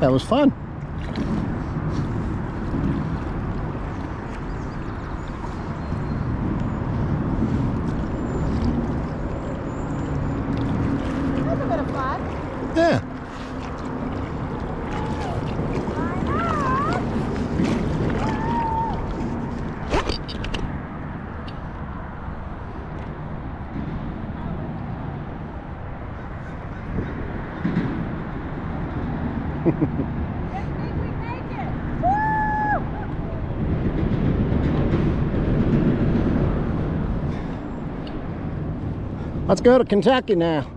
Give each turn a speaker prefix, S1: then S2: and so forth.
S1: That was fun.
S2: That's a bit of fun.
S1: Yeah.
S2: I think we make it. Woo!
S1: Let's go to Kentucky now.